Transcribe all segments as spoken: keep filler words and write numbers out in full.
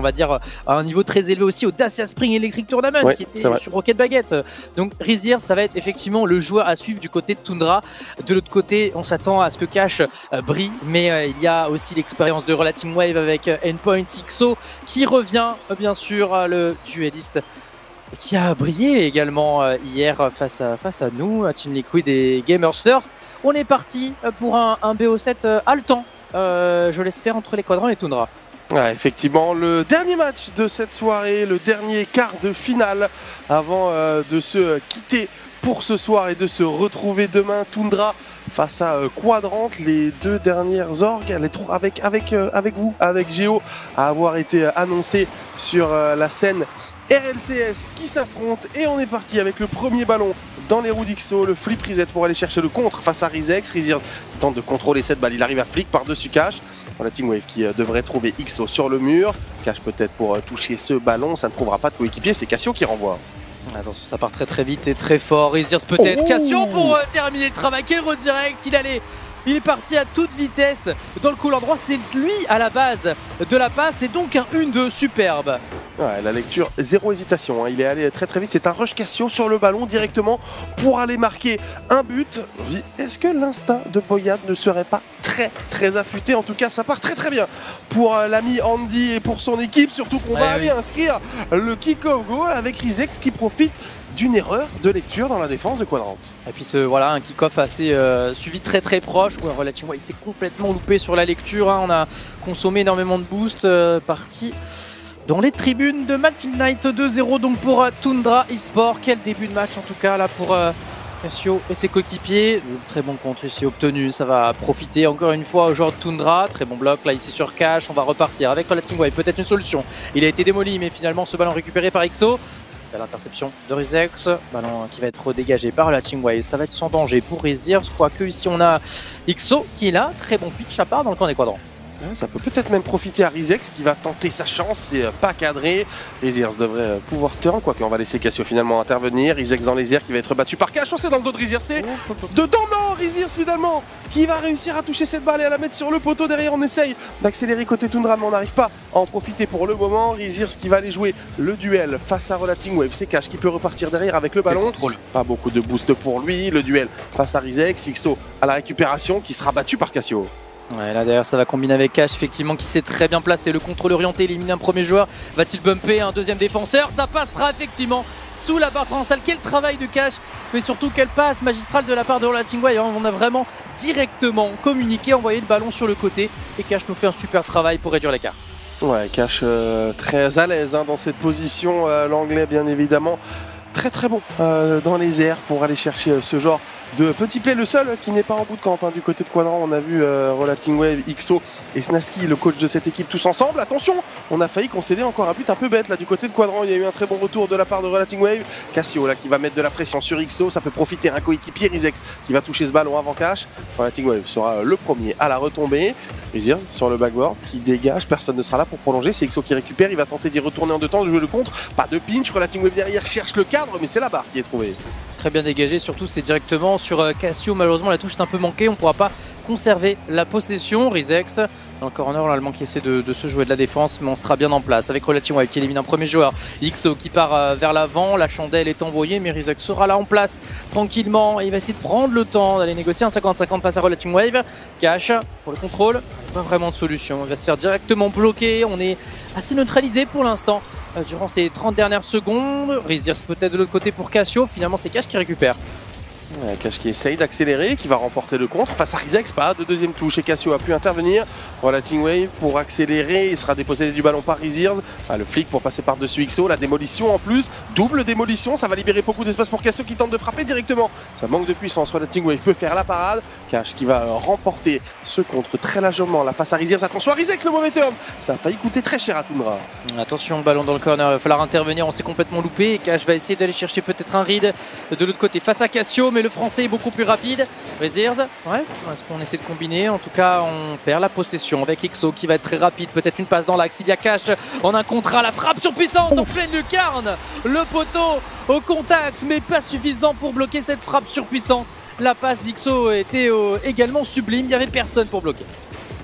va dire, à un niveau très élevé aussi au Dacia Spring Electric Tournament, ouais, qui était sur Rocket Baguette. Donc Rizier, ça va être effectivement le joueur à suivre du côté de Tundra. De l'autre côté, on s'attend à ce que Cash euh, brille, mais euh, il y a aussi l'expérience de Relating Wave avec euh, Endpoint X O qui revient, euh, bien sûr, euh, le dueliste qui a brillé également euh, hier face à, face à nous, à Team Liquid et Gamers First. On est parti pour un, un B O sept euh, haletant, euh, je l'espère, entre les quadrants et Tundra. Ouais, effectivement, le dernier match de cette soirée, le dernier quart de finale avant euh, de se quitter pour ce soir et de se retrouver demain. Tundra face à euh, Quadrant, les deux dernières orgues les trois, avec, avec, euh, avec vous, avec Géo, à avoir été euh, annoncé sur euh, la scène R L C S qui s'affrontent. Et on est parti avec le premier ballon dans les roues d'X O, le flip reset pour aller chercher le contre face à Rizex. Rizex qui tente de contrôler cette balle, il arrive à flick par-dessus Cash. La Team Wave qui euh, devrait trouver X O sur le mur. Cash peut-être pour euh, toucher ce ballon, ça ne trouvera pas de coéquipier, c'est Cassio qui renvoie. Attention, ça part très très vite et très fort. Riziers peut-être. Oh, Cassio pour euh, terminer le travail. Quel redirect, il allait. Il est parti à toute vitesse dans le couloir droit. C'est lui à la base de la passe et donc un un deux superbe. Ouais, la lecture, zéro hésitation, hein. Il est allé très très vite. C'est un rush Cassio sur le ballon directement pour aller marquer un but. Est-ce que l'instinct de Boyad ne serait pas très très affûté? En tout cas, ça part très très bien pour euh, l'ami Andy et pour son équipe. Surtout qu'on ouais, va oui. aller inscrire le kick-off goal avec Rizex qui profite d'une erreur de lecture dans la défense de Quadrant. Et puis ce, voilà, un kick-off assez euh, suivi très très proche. Ouais, relativement, il s'est complètement loupé sur la lecture, hein. On a consommé énormément de boost. Euh, parti dans les tribunes de Battlefield Night deux zéro donc pour euh, Tundra eSport. Quel début de match en tout cas là pour euh, Cassio et ses coéquipiers. Très bon contre ici obtenu, ça va profiter encore une fois aux joueurs de Tundra. Très bon bloc là ici sur Cash, on va repartir avec Relating Wave, peut-être une solution. Il a été démoli mais finalement ce ballon récupéré par X O. L'interception de Rizex, ballon qui va être dégagé par la Team Wave, ça va être sans danger pour Rizier. Je crois que ici on a X O qui est là, très bon pitch à part dans le camp des quadrants. Ça peut peut-être même profiter à Rizex qui va tenter sa chance, c'est pas cadré. Riziers devrait pouvoir turn, quoique on va laisser Cassio finalement intervenir. Rizex dans les airs qui va être battu par Cash, on sait dans le dos de Riziers, c'est dedans, non, Riziers finalement qui va réussir à toucher cette balle et à la mettre sur le poteau. Derrière on essaye d'accélérer côté Tundra mais on n'arrive pas à en profiter pour le moment. Riziers qui va aller jouer le duel face à Relating Wave, c'est Cash qui peut repartir derrière avec le ballon. Pas beaucoup de boost pour lui, le duel face à Rizex, X O à la récupération qui sera battu par Cassio. Ouais, là d'ailleurs ça va combiner avec Cash effectivement qui s'est très bien placé, le contrôle orienté, élimine un premier joueur, va-t-il bumper un deuxième défenseur? Ça passera effectivement sous la barre transversale. Quel travail de Cash, mais surtout quelle passe magistrale de la part de Relating Wave. On a vraiment directement communiqué, envoyé le ballon sur le côté et Cash nous fait un super travail pour réduire l'écart. Ouais, Cash euh, très à l'aise hein, dans cette position, euh, l'anglais bien évidemment. Très très bon euh, dans les airs pour aller chercher euh, ce genre de petit play. Le seul qui n'est pas en bout de camp hein, du côté de Quadrant, on a vu euh, Relating Wave, X O et Snaski, le coach de cette équipe, tous ensemble. Attention, on a failli concéder encore un but un peu bête là du côté de Quadrant. Il y a eu un très bon retour de la part de Relating Wave. Cassio là qui va mettre de la pression sur X O, ça peut profiter un coéquipier Rizex qui va toucher ce ballon avant Cash. Relating Wave sera le premier à la retombée. Rizier sur le backboard qui dégage, personne ne sera là pour prolonger, c'est X O qui récupère, il va tenter d'y retourner en deux temps, de jouer le contre, pas de pinch, Relating Wave derrière cherche le cadre mais c'est la barre qui est trouvée. Très bien dégagé, surtout c'est directement sur Cassio, malheureusement la touche est un peu manquée, on ne pourra pas conserver la possession. Rizex dans le corner, l'allemand qui essaie de, de se jouer de la défense, mais on sera bien en place avec Relating Wave qui élimine un premier joueur. X O qui part euh, vers l'avant, la chandelle est envoyée, mais Rizex sera là en place tranquillement et il va essayer de prendre le temps d'aller négocier un cinquante cinquante face à Relating Wave. Cash pour le contrôle, pas vraiment de solution, il va se faire directement bloquer, on est assez neutralisé pour l'instant euh, durant ces trente dernières secondes. Riziers peut-être de l'autre côté pour Cassio, finalement c'est Cash qui récupère. Ouais, Cash qui essaye d'accélérer, qui va remporter le contre face à Rizex, pas de deuxième touche et Cassio a pu intervenir. Relating Wave pour accélérer, il sera dépossédé du ballon par Riziers. Ah, le flic pour passer par-dessus X O, la démolition en plus, double démolition, ça va libérer beaucoup d'espace pour Cassio qui tente de frapper directement. Ça manque de puissance, Relating Wave peut faire la parade. Cash qui va remporter ce contre très largement là face à Riziers. Attention à Rizex, le mauvais turn, ça a failli coûter très cher à Tundra. Attention, le ballon dans le corner, il va falloir intervenir, on s'est complètement loupé. Et Cash va essayer d'aller chercher peut-être un read de l'autre côté face à Cassio, mais le français est beaucoup plus rapide. Riziers, ouais, est-ce qu'on essaie de combiner? En tout cas, on perd la possession avec X O qui va être très rapide. Peut-être une passe dans l'axe. Il y a Cash en un contrat, la frappe surpuissante en pleine lucarne. Le poteau au contact, mais pas suffisant pour bloquer cette frappe surpuissante. La passe d'X O était euh, également sublime. Il n'y avait personne pour bloquer.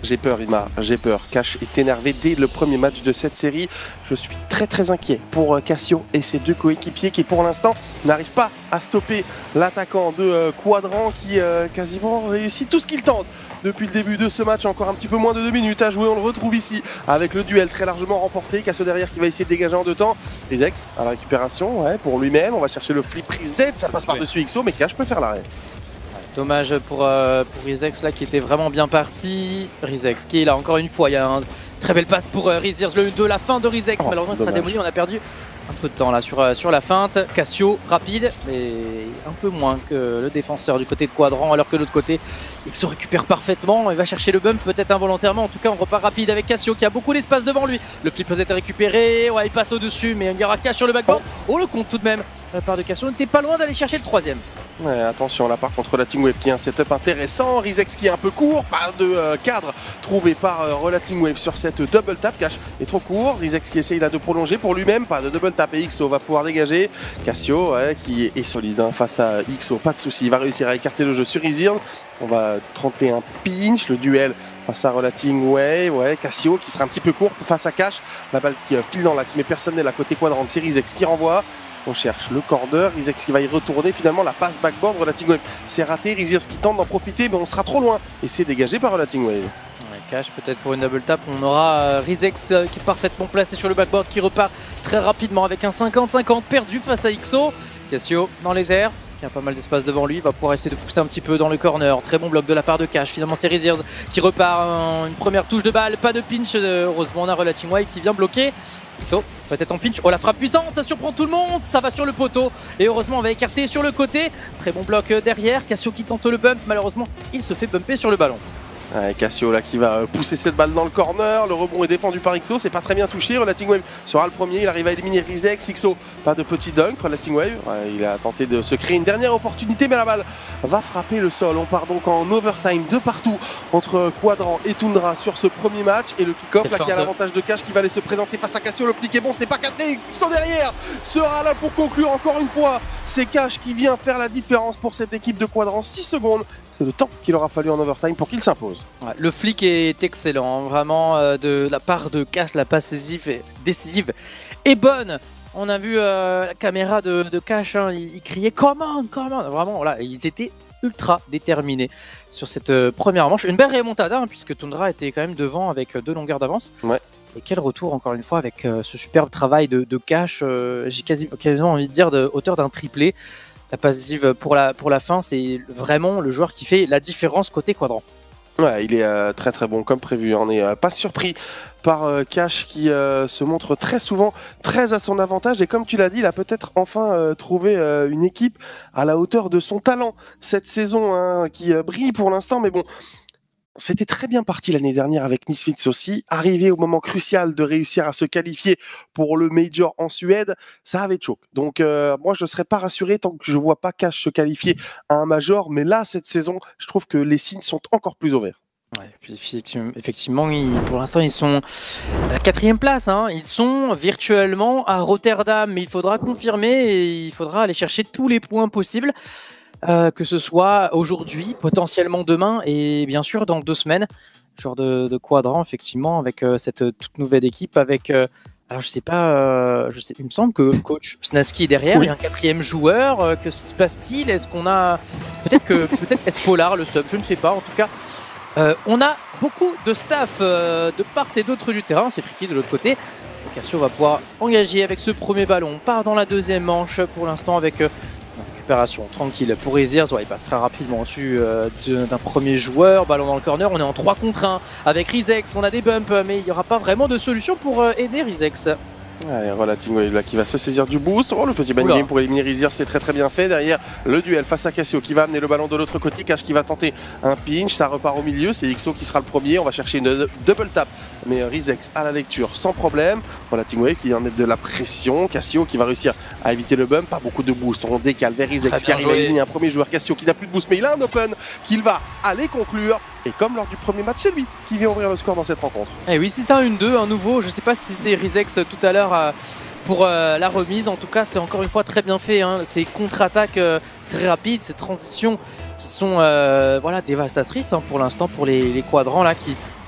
J'ai peur, Ima, j'ai peur. Cash est énervé dès le premier match de cette série. Je suis très très inquiet pour Cassio et ses deux coéquipiers qui pour l'instant n'arrivent pas à stopper l'attaquant de euh, Quadrant qui euh, quasiment réussit tout ce qu'il tente. Depuis le début de ce match, encore un petit peu moins de deux minutes à jouer, on le retrouve ici avec le duel très largement remporté. Cassio derrière qui va essayer de dégager en deux temps. Rizex à la récupération, ouais, pour lui-même, on va chercher le flip reset, ça passe par-dessus X O, mais Cash peut faire l'arrêt. Dommage pour, euh, pour Rizex là qui était vraiment bien parti. Rizex qui est là encore une fois, il y a une très belle passe pour euh, Rizex, le de la fin de Rizex, oh, malheureusement il sera démoli, on a perdu un peu de temps là sur, euh, sur la feinte. Cassio rapide mais un peu moins que le défenseur du côté de Quadrant, alors que de l'autre côté X O récupère parfaitement, il va chercher le bump peut-être involontairement, en tout cas on repart rapide avec Cassio qui a beaucoup d'espace devant lui. Le flip peut être récupéré, ouais il passe au dessus mais il y aura Cash sur le backboard. Oh, oh le compte tout de même de la part de Cassio, on n'était pas loin d'aller chercher le troisième. Ouais, attention là par contre Relating Wave qui a un setup intéressant, Rizex qui est un peu court, pas de euh, cadre trouvé par euh, Relating Wave sur cette double tap. Cash est trop court, Rizex qui essaye là de prolonger pour lui-même, pas de double tap et X O va pouvoir dégager. Cassio ouais, qui est, est solide hein, face à X O, pas de souci, il va réussir à écarter le jeu sur Izirn. On va trente et un pinch, le duel face à Relating Wave, ouais, Cassio qui sera un petit peu court face à Cash, la balle qui euh, file dans l'axe mais personne n'est là côté Quadrant, c'est Rizex qui renvoie. On cherche le corner, Rizex qui va y retourner, finalement la passe backboard, Relating Wave c'est raté, Rizex qui tente d'en profiter mais on sera trop loin et c'est dégagé par Relating Wave. Ouais, Cash peut-être pour une double tap, on aura euh, Rizex euh, qui est parfaitement placé sur le backboard, qui repart très rapidement avec un cinquante cinquante perdu face à X O. Cassio dans les airs, qui a pas mal d'espace devant lui, il va pouvoir essayer de pousser un petit peu dans le corner. Très bon bloc de la part de Cash, finalement c'est Rizex qui repart, en une première touche de balle, pas de pinch, heureusement on a Relating Wave qui vient bloquer. X O peut-être en pinch, oh la frappe puissante, ça surprend tout le monde, ça va sur le poteau et heureusement on va écarter sur le côté. Très bon bloc derrière, Cassio qui tente le bump, malheureusement il se fait bumper sur le ballon. Ouais, Cassio là qui va pousser cette balle dans le corner, le rebond est défendu par X O, c'est pas très bien touché, Relating Wave sera le premier, il arrive à éliminer Rizex, X O pas de petit dunk, Relating Wave, ouais, il a tenté de se créer une dernière opportunité mais la balle va frapper le sol. On part donc en overtime de partout entre Quadrant et Tundra sur ce premier match et le kick-off là qui a l'avantage de Cash qui va aller se présenter face à Cassio, le flic est bon, ce n'est pas cadré, X O derrière sera là pour conclure encore une fois, c'est Cash qui vient faire la différence pour cette équipe de Quadrant, six secondes. C'est le temps qu'il aura fallu en overtime pour qu'il s'impose. Ouais, le flic est excellent, hein, vraiment euh, de la part de Cash, la passe décisive est, décisive est bonne. On a vu euh, la caméra de, de Cash, hein, il, il criait comment, comment, vraiment, voilà, ils étaient ultra déterminés sur cette euh, première manche. Une belle remontada, hein, puisque Tundra était quand même devant avec euh, deux longueurs d'avance. Ouais. Et quel retour encore une fois avec euh, ce superbe travail de, de Cash, euh, j'ai quasi, quasiment envie de dire de hauteur d'un triplé. La passive pour la, pour la fin, c'est vraiment le joueur qui fait la différence côté Quadrant. Ouais, il est euh, très très bon comme prévu. On n'est euh, pas surpris par euh, Cash qui euh, se montre très souvent très à son avantage. Et comme tu l'as dit, il a peut-être enfin euh, trouvé euh, une équipe à la hauteur de son talent cette saison hein, qui euh, brille pour l'instant. Mais bon, c'était très bien parti l'année dernière avec Misfits aussi. Arrivé au moment crucial de réussir à se qualifier pour le Major en Suède, ça avait choc. Donc euh, moi je ne serais pas rassuré tant que je ne vois pas Cash se qualifier à un Major. Mais là, cette saison, je trouve que les signes sont encore plus ouverts. Ouais, puis effectivement, ils, pour l'instant, ils sont à la quatrième place. Hein. Ils sont virtuellement à Rotterdam, mais il faudra confirmer et il faudra aller chercher tous les points possibles. Euh, que ce soit aujourd'hui, potentiellement demain et bien sûr dans deux semaines. Genre de, de Quadrant, effectivement, avec euh, cette toute nouvelle équipe. Avec, euh, alors je sais pas, euh, je sais, il me semble que coach Snaski est derrière, oui. Il y a un quatrième joueur. Euh, que se passe-t-il? Est-ce qu'on a. Peut-être que peut-être est-ce Polar le sub, je ne sais pas. En tout cas, euh, on a beaucoup de staff euh, de part et d'autre du terrain. C'est Friki de l'autre côté. Cassio va pouvoir engager avec ce premier ballon. On part dans la deuxième manche pour l'instant avec. Euh, Récupération tranquille pour Rizex, ouais, il passe très rapidement au-dessus euh, d'un premier joueur, ballon dans le corner, on est en trois contre un avec Rizex, on a des bumps mais il n'y aura pas vraiment de solution pour euh, aider Rizex. Allez, Relating Wave là qui va se saisir du boost. Oh, le petit bang game pour éliminer Rizex, c'est très très bien fait. Derrière le duel face à Cassio qui va amener le ballon de l'autre côté. Cash qui va tenter un pinch, ça repart au milieu. C'est X O qui sera le premier. On va chercher une double tap. Mais Rizex à la lecture sans problème. Relating Wave qui en met de la pression. Cassio qui va réussir à éviter le bump. Pas beaucoup de boost. On décale vers Rizex qui arrive à éliminer un premier joueur. Cassio qui n'a plus de boost mais il a un open qu'il va aller conclure. Et comme lors du premier match, c'est lui qui vient ouvrir le score dans cette rencontre. Et oui, c'est un un deux, un nouveau. Je ne sais pas si c'était Rizex tout à l'heure euh, pour euh, la remise. En tout cas, c'est encore une fois très bien fait. Hein. Ces contre-attaques euh, très rapides, ces transitions qui sont euh, voilà, dévastatrices hein, pour l'instant pour les, les Quadrant là qui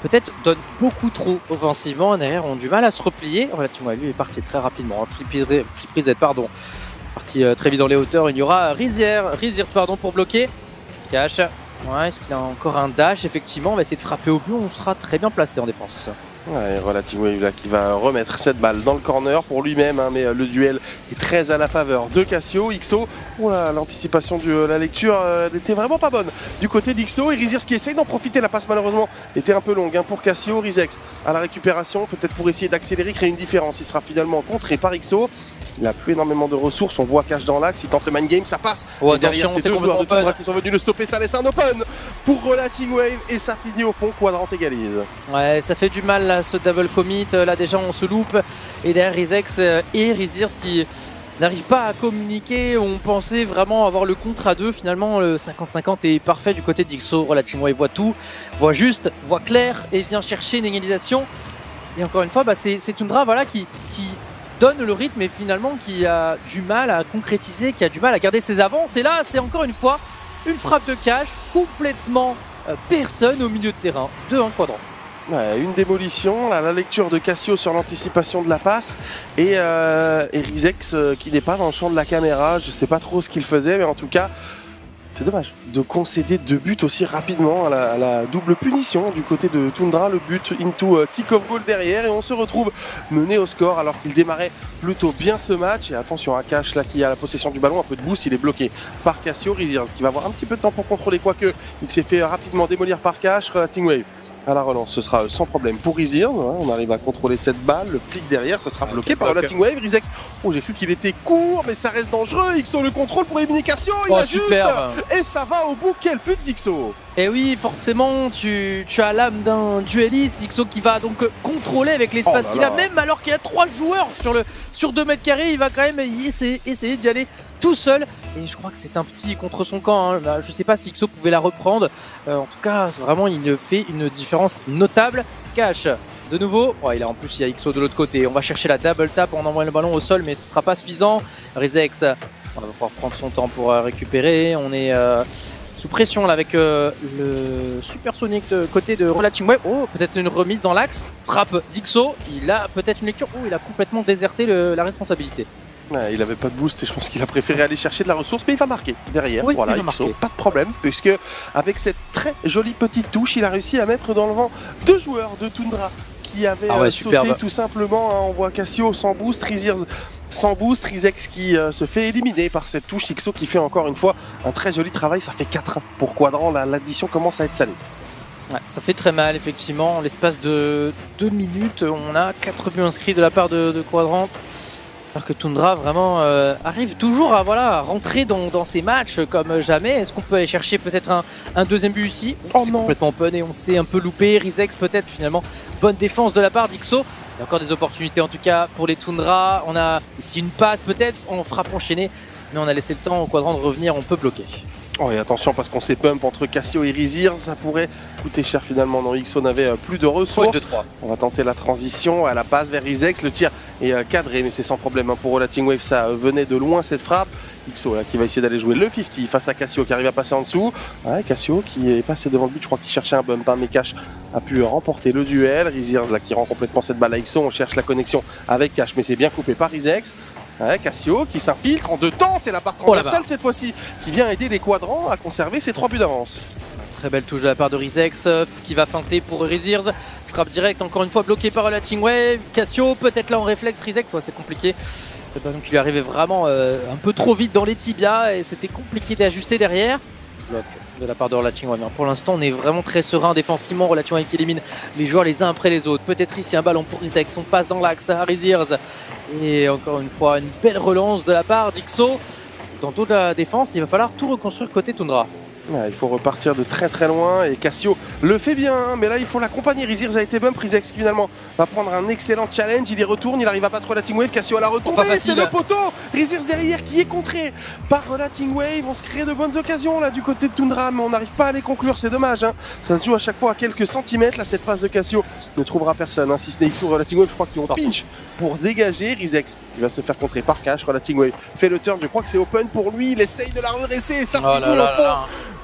peut-être donnent beaucoup trop offensivement. Derrière, ont du mal à se replier. Relativement, lui est parti très rapidement. Flip Z, pardon. Parti euh, très vite dans les hauteurs. Il y aura Riziers, Riziers pardon, pour bloquer. Cash. Ouais, est-ce qu'il a encore un dash? Effectivement, on va essayer de frapper au but. On sera très bien placé en défense. Ouais, Relative Wave là qui va remettre cette balle dans le corner pour lui-même, hein, mais euh, le duel est très à la faveur de Cassio. X O, oh là, l'anticipation de euh, la lecture euh, n'était vraiment pas bonne du côté d'X O. Et Riziers qui essaye d'en profiter, la passe malheureusement était un peu longue hein, pour Cassio. Rizex à la récupération, peut-être pour essayer d'accélérer, créer une différence. Il sera finalement contré par X O. Il a plus énormément de ressources, on voit Cash dans l'axe, il tente le mind game, ça passe. Oh, et derrière ces deux joueurs de Tundra qui sont venus le stopper, ça laisse un open pour Relative Wave et ça finit au fond, Quadrant égalise. Ouais, ça fait du mal là, ce double commit, là déjà on se loupe et derrière Rizex et Riziers qui n'arrivent pas à communiquer. On pensait vraiment avoir le contre à deux, finalement le cinquante cinquante est parfait du côté d'X O. Relative Wave voit tout, voit juste, voit clair et vient chercher une égalisation. Et encore une fois, bah, c'est Tundra voilà, qui, qui donne le rythme et finalement qui a du mal à concrétiser, qui a du mal à garder ses avances. Et là, c'est encore une fois une frappe de Cash, complètement euh, personne au milieu de terrain, deux un Quadrant. Ouais, une démolition, là, la lecture de Cassio sur l'anticipation de la passe et, euh, et Rizex euh, qui n'est pas dans le champ de la caméra, je sais pas trop ce qu'il faisait, mais en tout cas c'est dommage de concéder deux buts aussi rapidement à la, à la double punition du côté de Tundra, le but into euh, kick-off goal derrière et on se retrouve mené au score alors qu'il démarrait plutôt bien ce match. Et attention à Cash là qui a la possession du ballon, un peu de boost, il est bloqué par Cassio. Riziers qui va avoir un petit peu de temps pour contrôler, quoique il s'est fait rapidement démolir par Cash. Relative Wave à la relance, ce sera sans problème pour Riziers. On arrive à contrôler cette balle. Le flic derrière, ça sera bloqué par Relative Wave. Rizex, oh, j'ai cru qu'il était court, mais ça reste dangereux. X O le contrôle pour éliminer Cassio. Il oh, a juste. Super. Et ça va au bout. Quel but d'X O. Et oui, forcément, tu, tu as l'âme d'un dueliste. X O qui va donc contrôler avec l'espace oh qu'il a, même alors qu'il y a trois joueurs sur, le, sur deux mètres carrés. Il va quand même essayer, essayer d'y aller tout seul. Et je crois que c'est un petit contre son camp. Hein. Je ne sais pas si X O pouvait la reprendre. Euh, en tout cas, vraiment, il fait une différence notable. Cash, de nouveau. Oh, il a, en plus, il y a X O de l'autre côté. On va chercher la double tap. On envoie le ballon au sol, mais ce ne sera pas suffisant. Rizex, on va pouvoir prendre son temps pour euh, récupérer. On est euh, sous pression là avec euh, le supersonic de côté de Relative Wave. Oh, peut-être une remise dans l'axe. Frappe d'X O. Il a peut-être une lecture. Oh, il a complètement déserté le, la responsabilité. Ouais, il avait pas de boost et je pense qu'il a préféré aller chercher de la ressource, mais il va marquer derrière. Oui, voilà, X O, pas de problème, puisque avec cette très jolie petite touche, il a réussi à mettre dans le vent deux joueurs de Tundra qui avaient ah ouais, euh, sauté superbe. Tout simplement. Hein, on voit Cassio sans boost, Riziers sans boost, Rizex qui euh, se fait éliminer par cette touche. X O qui fait encore une fois un très joli travail. Ça fait quatre pour Quadrant, l'addition commence à être salée. Ouais, ça fait très mal, effectivement. En l'espace de deux minutes, on a quatre buts inscrits de la part de, de Quadrant. Alors que Tundra vraiment euh, arrive toujours à, voilà, à rentrer dans, dans ces matchs comme jamais. Est-ce qu'on peut aller chercher peut-être un, un deuxième but ici? Oh, c'est complètement open et on s'est un peu loupé. Rizex peut-être finalement. Bonne défense de la part d'X O. Il y a encore des opportunités en tout cas pour les Tundra. On a ici une passe peut-être en frappe enchaînée. Mais on a laissé le temps au Quadrant de revenir, on peut bloquer. Oh, et attention parce qu'on s'est pump entre Cassio et Riziers, ça pourrait coûter cher finalement. Non, X O n'avait plus de ressources. deux, on va tenter la transition à la passe vers Rizex. Le tir est cadré, mais c'est sans problème hein. Pour Relative Wave, ça venait de loin cette frappe. X O là, qui va essayer d'aller jouer le cinquante face à Cassio qui arrive à passer en dessous. Ouais, Cassio qui est passé devant le but, je crois qu'il cherchait un bump, hein, mais Cash a pu remporter le duel. Riziers là qui rend complètement cette balle à X O. On cherche la connexion avec Cash, mais c'est bien coupé par Rizex. Ouais, Cassio qui s'infiltre en deux temps, c'est la part transversale oh cette fois-ci qui vient aider les Quadrant à conserver ses trois buts d'avance. Très belle touche de la part de Rizex qui va feinter pour Riziers. Frappe direct, encore une fois bloqué par Relative Wave. Cassio peut-être là en réflexe, Rizex, ouais, c'est compliqué. Donc il lui arrivait vraiment euh, un peu trop vite dans les tibias et c'était compliqué d'ajuster derrière. Bloc de la part de Relative Wave. Pour l'instant on est vraiment très serein défensivement. Relative Wave qui élimine les joueurs les uns après les autres. Peut-être ici un ballon pour Rizex, on passe dans l'axe à Riziers. Et encore une fois une belle relance de la part d'X O. Dans toute la défense il va falloir tout reconstruire côté Tundra. Ouais, il faut repartir de très très loin et Cassio le fait bien, hein, mais là il faut l'accompagner. Riziers a été bump, Rizex qui finalement va prendre un excellent challenge, il y retourne, il arrive à battre Relative Wave, Cassio à la retombée, c'est le poteau. Riziers derrière qui est contré par Relative Wave, on se crée de bonnes occasions là du côté de Tundra, mais on n'arrive pas à les conclure, c'est dommage. Hein. Ça se joue à chaque fois à quelques centimètres, là cette passe de Cassio ne trouvera personne, hein. Si ce n'est X O Relative Wave, je crois qu'ils ont pinch pour dégager. Rizex il va se faire contrer par Cash, Relative Wave fait le turn, je crois que c'est open pour lui, il essaye de la redresser et ça oh finit au fond.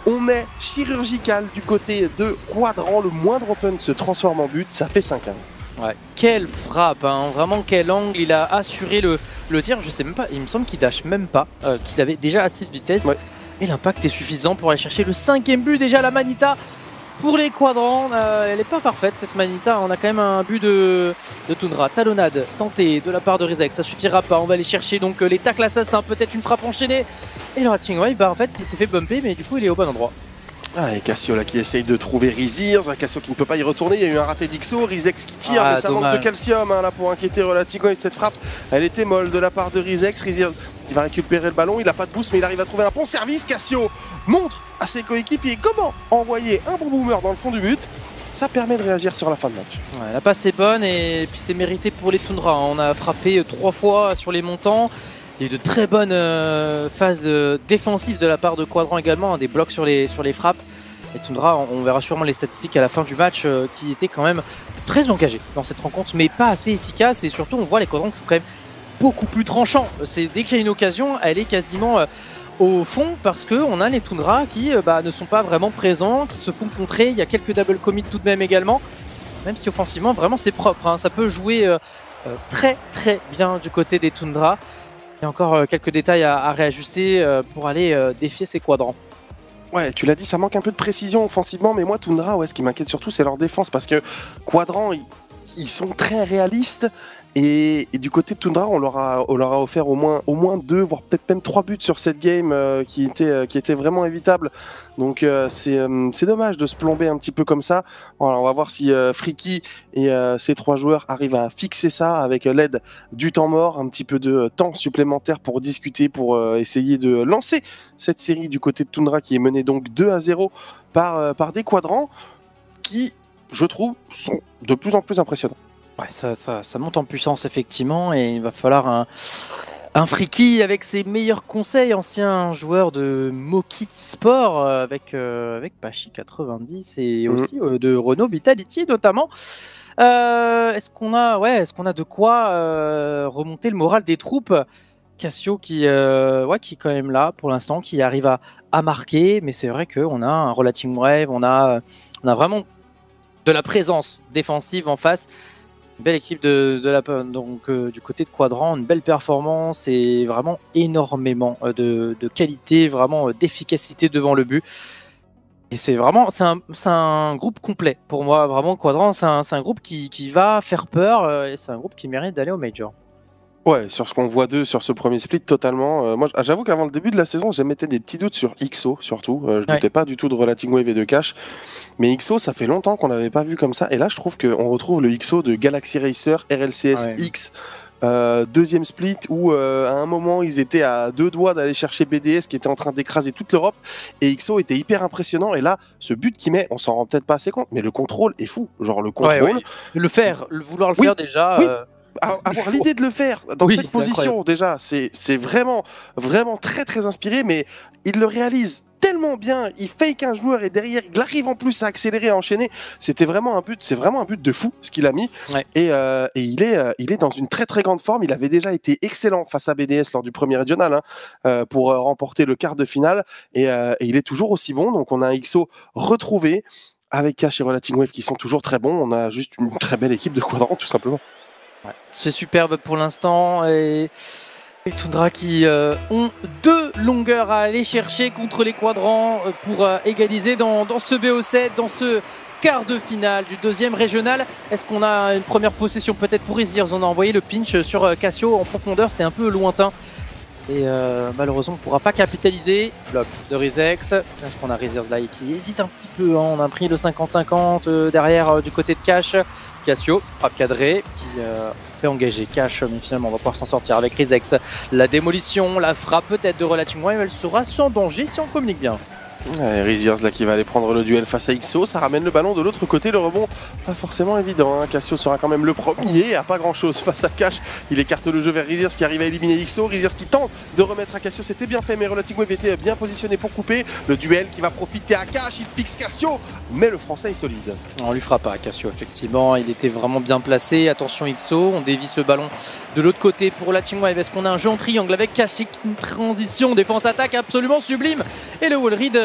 On est chirurgical du côté de Quadrant. Le moindre open se transforme en but. Ça fait cinq un. Ouais, quelle frappe, hein. Vraiment quel angle. Il a assuré le, le tir. Je sais même pas, il me semble qu'il dash même pas, euh, qu'il avait déjà assez de vitesse. Ouais. Et l'impact est suffisant pour aller chercher le cinquième but. Déjà la Manita pour les Quadrants. Euh, elle n'est pas parfaite cette Manita. On a quand même un but de, de Tundra. Talonnade tentée de la part de Rizek. Ça suffira pas. On va aller chercher donc les tacles assassins. Peut-être une frappe enchaînée. Et le Ratching Wave, bah en fait il s'est fait bumper, mais du coup il est au bon endroit. Ah, et Cassio là qui essaye de trouver Rizirs, Cassio qui ne peut pas y retourner, il y a eu un raté d'Ixo, Rizex qui tire, ah, mais ça dommage. manque de calcium hein, là pour inquiéter Relatico et cette frappe, elle était molle de la part de Rizex, Rizirs qui va récupérer le ballon, il n'a pas de boost mais il arrive à trouver un bon service, Cassio montre à ses coéquipiers comment envoyer un bon boomer dans le fond du but, ça permet de réagir sur la fin de match. Ouais, la passe est bonne et puis c'est mérité pour les Tundra, on a frappé trois fois sur les montants. Il y a eu de très bonnes euh, phases euh, défensives de la part de Quadrant également, hein, des blocs sur les, sur les frappes. Et Tundra, on, on verra sûrement les statistiques à la fin du match euh, qui étaient quand même très engagés dans cette rencontre, mais pas assez efficaces. Et surtout, on voit les Quadrant qui sont quand même beaucoup plus tranchants. C'est, dès qu'il y a une occasion, elle est quasiment euh, au fond parce qu'on a les Tundra qui euh, bah, ne sont pas vraiment présents, qui se font contrer. Il y a quelques double commits tout de même également, même si offensivement, vraiment c'est propre. Hein. Ça peut jouer euh, euh, très très bien du côté des Tundra. Il y a encore euh, quelques détails à, à réajuster euh, pour aller euh, défier ces Quadrants. Ouais, tu l'as dit, ça manque un peu de précision offensivement, mais moi, Tundra, ouais, ce qui m'inquiète surtout, c'est leur défense, parce que Quadrant, ils, ils sont très réalistes, et, et du côté de Tundra, on leur a, on leur a offert au moins, au moins deux, voire peut-être même trois buts sur cette game euh, qui, était, euh, qui était vraiment évitable. Donc euh, c'est euh, c'est dommage de se plomber un petit peu comme ça. Voilà, on va voir si euh, Friki et euh, ces trois joueurs arrivent à fixer ça avec euh, l'aide du temps mort, un petit peu de euh, temps supplémentaire pour discuter, pour euh, essayer de lancer cette série du côté de Tundra qui est menée donc deux à zéro par, euh, par des Quadrant qui, je trouve, sont de plus en plus impressionnants. Ouais, ça, ça, ça monte en puissance effectivement et il va falloir un, un Friki avec ses meilleurs conseils, ancien joueur de Mokit Sport euh, avec, euh, avec Pachi quatre-vingt-dix et Mmh. aussi euh, de Renault Vitality notamment. Euh, est-ce qu'on a, ouais, est-ce qu'on a de quoi euh, remonter le moral des troupes? Cassio qui, euh, ouais, qui est quand même là pour l'instant, qui arrive à, à marquer, mais c'est vrai qu'on a un Relating Wave, on a, on a vraiment de la présence défensive en face. Une belle équipe de, de la, donc, euh, du côté de Quadrant, une belle performance et vraiment énormément euh, de, de qualité, vraiment euh, d'efficacité devant le but. Et c'est vraiment, c'est un, c'est un groupe complet pour moi, vraiment Quadrant, c'est un, c'est un groupe qui, qui va faire peur euh, et c'est un groupe qui mérite d'aller au Major. Ouais, sur ce qu'on voit d'eux sur ce premier split, totalement. Euh, moi, j'avoue qu'avant le début de la saison, j'émettais des petits doutes sur X O, surtout. Euh, je Ouais. doutais pas du tout de Relating Wave et de Cash. Mais X O, ça fait longtemps qu'on n'avait pas vu comme ça. Et là, je trouve qu'on retrouve le X O de Galaxy Racer R L C S Ouais. X. Euh, deuxième split où euh, à un moment ils étaient à deux doigts d'aller chercher B D S qui était en train d'écraser toute l'Europe et X O était hyper impressionnant et là ce but qu'il met on s'en rend peut-être pas assez compte mais le contrôle est fou, genre le contrôle Ouais, ouais. Le faire, le vouloir le Oui, faire déjà. oui. euh, A- avoir l'idée de le faire dans Oui, cette c'est position incroyable. déjà c'est c'est vraiment vraiment très très inspiré mais il le réalise tellement bien, il fake un joueur et derrière il arrive en plus à accélérer, à enchaîner, c'était vraiment un but, c'est vraiment un but de fou ce qu'il a mis. Ouais. Et, euh, et il, est, euh, il est dans une très très grande forme, il avait déjà été excellent face à B D S lors du premier régional hein, euh, pour euh, remporter le quart de finale et, euh, et il est toujours aussi bon, donc on a un X O retrouvé avec Cash et Relating Wave qui sont toujours très bons, on a juste une très belle équipe de Quadrant tout simplement. Ouais. C'est superbe pour l'instant et les Tundra qui euh, ont deux longueurs à aller chercher contre les Quadrant euh, pour euh, égaliser dans, dans ce B O sept, dans ce quart de finale du deuxième régional. Est-ce qu'on a une première possession peut-être pour Izirs? On a envoyé le pinch sur euh, Cassio en profondeur, c'était un peu lointain. Et euh, malheureusement on ne pourra pas capitaliser. Bloc de Rizex. Est-ce qu'on a Rizirs là qui hésite un petit peu hein. On a pris le cinquante cinquante euh, derrière euh, du côté de Cash. Cassio, frappe cadrée, qui euh, fait engager Cash, mais finalement on va pouvoir s'en sortir avec Rizex. La démolition, la frappe peut-être de Relating Wave, elle sera sans danger si on communique bien. Ouais, Rizirs là qui va aller prendre le duel face à X O, ça ramène le ballon de l'autre côté, le rebond pas forcément évident, hein. Cassio sera quand même le premier à pas grand chose face à Cash, il écarte le jeu vers Rizirs qui arrive à éliminer X O, Rizirs qui tente de remettre à Cassio, c'était bien fait mais Relating Wave était bien positionné pour couper, le duel qui va profiter à Cash, il fixe Cassio, mais le français est solide. On lui fera pas Cassio effectivement, il était vraiment bien placé, attention X O, on dévie ce ballon de l'autre côté pour Relating Wave, est-ce qu'on a un jeu en triangle avec Cash, une transition défense-attaque absolument sublime et le wall read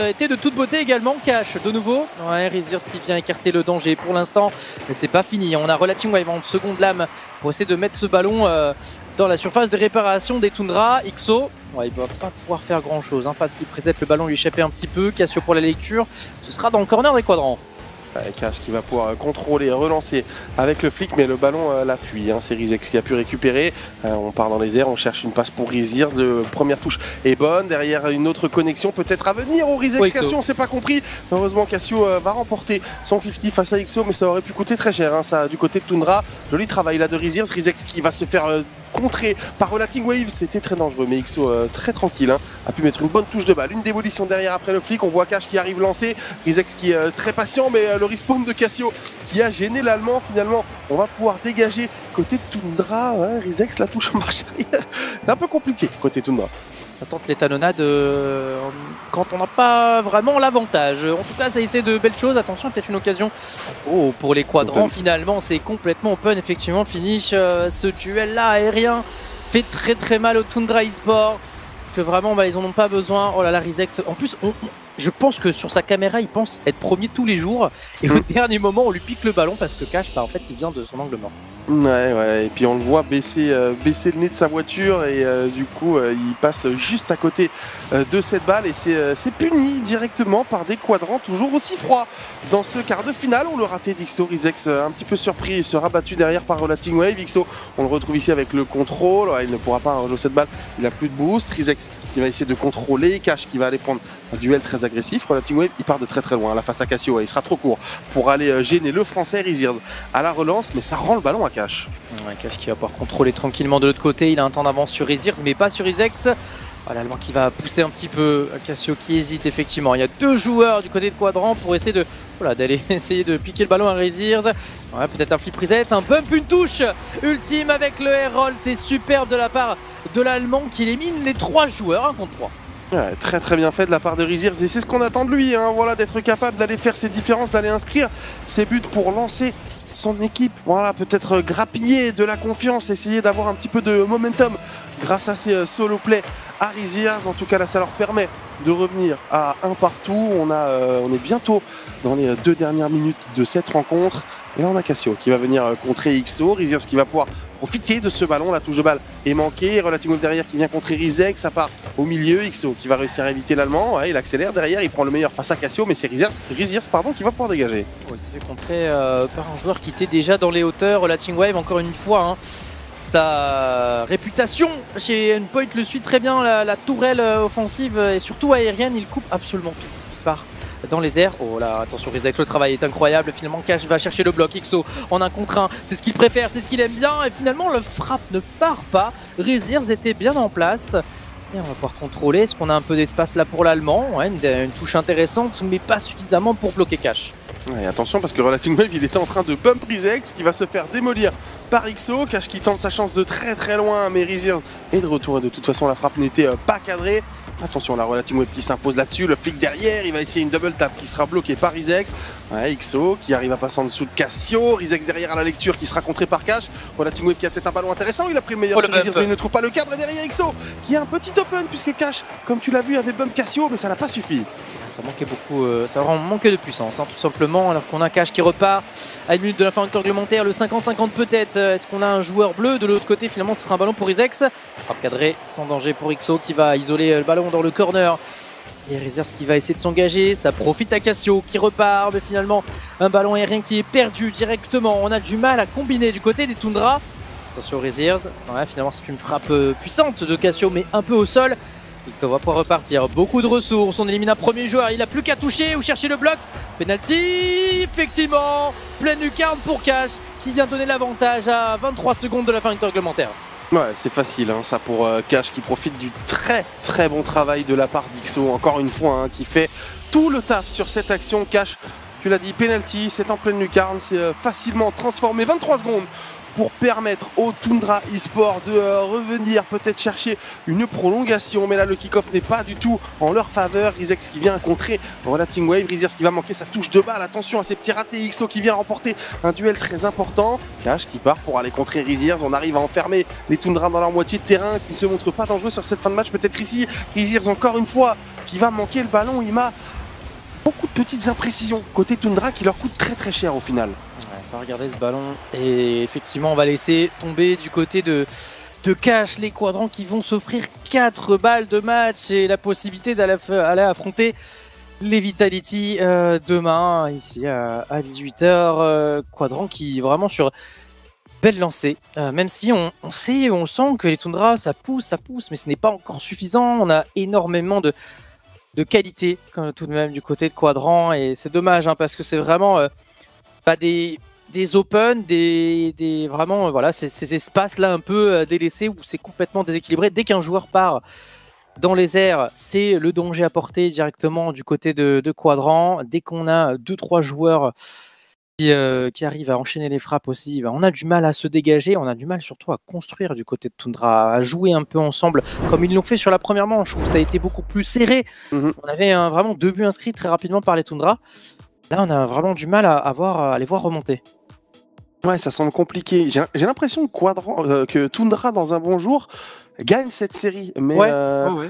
était de toute beauté également. Cash de nouveau. Ouais, Riziers qui vient écarter le danger pour l'instant. Mais c'est pas fini. On a Relating Wave en seconde lame pour essayer de mettre ce ballon euh, dans la surface de réparation des Tundra. X O, ouais, il va pas pouvoir faire grand chose. Hein. Pas de flip reset, le ballon lui échappait un petit peu. Cassio pour la lecture. Ce sera dans le corner des quadrants. Cash qui va pouvoir contrôler, relancer avec le flic, mais le ballon euh, l'a fui. Hein. C'est Rizex qui a pu récupérer. Euh, on part dans les airs, on cherche une passe pour Riziers. Le première touche est bonne. Derrière, une autre connexion peut-être à venir au Rizex. Cassio, on s'est pas compris. Heureusement, Cassio euh, va remporter son cinquante face à X O, mais ça aurait pu coûter très cher. Hein. Ça, du côté de Tundra, joli travail là de Riziers. Rizex qui va se faire euh, contrer par Relating Wave. C'était très dangereux, mais X O euh, très tranquille. Hein. A pu mettre une bonne touche de balle. Une démolition derrière après le flic. On voit Cash qui arrive lancé. Rizex qui est euh, très patient, mais euh, le respawn de Cassio qui a gêné l'allemand. Finalement, on va pouvoir dégager côté Tundra. Ouais, Rizex la touche en marche arrière. C'est un peu compliqué côté Tundra. Ça tente les talonnades euh, quand on n'a pas vraiment l'avantage. En tout cas, ça essaie de belles choses. Attention, peut-être une occasion oh, pour les quadrants. Open. Finalement, c'est complètement open. Effectivement, finish euh, ce duel-là aérien fait très très mal au Tundra eSport. Que vraiment, bah, ils en ont pas besoin. Oh là là, Rizex. En plus, on, je pense que sur sa caméra, il pense être premier tous les jours. Et au dernier moment, on lui pique le ballon parce que Cash, bah, en fait, il vient de son angle mort. Ouais, ouais, et puis on le voit baisser, euh, baisser le nez de sa voiture et euh, du coup euh, il passe juste à côté euh, de cette balle et c'est euh, puni directement par des quadrants toujours aussi froids. Dans ce quart de finale, on le raté d'X O, Rizex euh, un petit peu surpris et se rabattu derrière par Relating Wave. X O, on le retrouve ici avec le contrôle, ouais, il ne pourra pas rejouer cette balle, il a plus de boost. Rizex qui va essayer de contrôler, Cash qui va aller prendre un duel très agressif. Relating Wave, il part de très très loin, la face à Cassio, ouais, il sera trop court pour aller euh, gêner le français Riziers à la relance, mais ça rend le ballon à Cash. Ouais, Cash qui va pouvoir contrôler tranquillement de l'autre côté, il a un temps d'avance sur Riziers mais pas sur Rizex. Oh, l'Allemand qui va pousser un petit peu, Cassio qui hésite effectivement. Il y a deux joueurs du côté de quadrant pour essayer de voilà, d'aller essayer de piquer le ballon à Riziers. Ouais, peut-être un flip reset, un bump, une touche ultime avec le air roll. C'est superbe de la part de l'Allemand qui élimine les trois joueurs un contre trois. Ouais, très très bien fait de la part de Riziers et c'est ce qu'on attend de lui, hein, voilà, d'être capable d'aller faire ses différences, d'aller inscrire ses buts pour lancer son équipe, voilà, peut-être grappiller de la confiance, essayer d'avoir un petit peu de momentum grâce à ses euh, solo play à Riziers. En tout cas là ça leur permet de revenir à un partout. On, a, euh, on est bientôt dans les deux dernières minutes de cette rencontre et là on a Cassio qui va venir euh, contrer X O, Riziers qui va pouvoir profiter de ce ballon, la touche de balle est manquée, Relating Wave derrière qui vient contrer Rizex, ça part au milieu, X O qui va réussir à éviter l'allemand, ouais, il accélère derrière, il prend le meilleur face à Cassio, mais c'est Riziers, Riziers pardon, qui va pouvoir dégager. Ouais, il s'est fait contrer euh, par un joueur qui était déjà dans les hauteurs, Relating Wave encore une fois, hein. Sa réputation chez Endpoint le suit très bien, la, la tourelle offensive et surtout aérienne, il coupe absolument tout ce qui part dans les airs. Oh là, attention Rizex, le travail est incroyable. Finalement Cash va chercher le bloc, X O en un contre un, c'est ce qu'il préfère, c'est ce qu'il aime bien. Et finalement le frappe ne part pas. Riziers était bien en place. Et on va pouvoir contrôler. Est-ce qu'on a un peu d'espace là pour l'Allemand? Ouais, une, une touche intéressante, mais pas suffisamment pour bloquer Cash. Ouais, attention parce que Relating Wave il était en train de bump Rizex qui va se faire démolir par X O. Cash qui tente sa chance de très très loin, mais Riziers est de retour et de toute façon la frappe n'était pas cadrée. Attention la Relating Wave qui s'impose là-dessus, le flic derrière, il va essayer une double tap qui sera bloquée par Rizex. Ouais, X O qui arrive à passer en dessous de Cassio, Rizex derrière à la lecture qui sera contré par Cash. Relating Wave qui a peut-être un ballon intéressant, il a pris le meilleur oh, sur Riziers mais il ne trouve pas le cadre et derrière X O qui a un petit open puisque Cash, comme tu l'as vu, avait bump Cassio mais ça n'a pas suffi. Ça manquait beaucoup, euh, ça a vraiment manqué de puissance, hein, tout simplement, alors qu'on a Cash qui repart à une minute de la fin réglementaire, le cinquante cinquante peut-être. Est-ce qu'on a un joueur bleu de l'autre côté? Finalement, ce sera un ballon pour Rizex. Frappe cadré, sans danger pour X O qui va isoler le ballon dans le corner. Et Riziers qui va essayer de s'engager, ça profite à Cassio qui repart, mais finalement, un ballon aérien qui est perdu directement. On a du mal à combiner du côté des Tundra. Attention Riziers, ouais, finalement, c'est une frappe puissante de Cassio, mais un peu au sol. X O va pouvoir repartir, beaucoup de ressources, on élimine un premier joueur, il n'a plus qu'à toucher ou chercher le bloc. Penalty, effectivement, pleine lucarne pour Cash qui vient donner l'avantage à vingt-trois secondes de la fin du temps réglementaire. Ouais, c'est facile, hein, ça pour euh, Cash qui profite du très très bon travail de la part d'X O, encore une fois, hein, qui fait tout le taf sur cette action. Cash, tu l'as dit, penalty, c'est en pleine lucarne, c'est euh, facilement transformé, vingt-trois secondes pour permettre au Tundra eSport de euh, revenir, peut-être chercher une prolongation. Mais là, le kick-off n'est pas du tout en leur faveur. Rizex qui vient contrer Relating Wave. Riziers qui va manquer sa touche de balle. Attention à ces petits ratés. X O qui vient remporter un duel très important. Cash qui part pour aller contrer Riziers. On arrive à enfermer les Tundra dans leur moitié de terrain, qui ne se montrent pas dangereux sur cette fin de match. Peut-être ici, Riziers encore une fois qui va manquer le ballon. Il m'a beaucoup de petites imprécisions côté Tundra qui leur coûtent très très cher au final. Ouais, on va regarder ce ballon et effectivement on va laisser tomber du côté de, de Cash les quadrants qui vont s'offrir quatre balles de match et la possibilité d'aller aller affronter les Vitality euh, demain ici à, à dix-huit heures. Euh, quadrant qui vraiment sur belle lancée, euh, même si on, on sait, on sent que les Tundra ça pousse, ça pousse, mais ce n'est pas encore suffisant. On a énormément de, de qualité quand, tout de même du côté de Quadrant et c'est dommage hein, parce que c'est vraiment euh, pas des, des open, des, des vraiment euh, voilà ces, ces espaces là un peu euh, délaissés où c'est complètement déséquilibré. Dès qu'un joueur part dans les airs, c'est le danger apporté directement du côté de, de Quadrant. Dès qu'on a deux trois joueurs Qui, euh, qui arrive à enchaîner les frappes aussi, ben, on a du mal à se dégager, on a du mal surtout à construire du côté de Tundra, à jouer un peu ensemble comme ils l'ont fait sur la première manche où ça a été beaucoup plus serré. Mm-hmm. On avait un, vraiment deux buts inscrits très rapidement par les Tundra. Là on a vraiment du mal à, à, voir, à les voir remonter. Ouais, ça semble compliqué. J'ai l'impression que, Quadrant, euh, que Tundra dans un bon jour gagne cette série, mais ouais. Euh... Oh, ouais.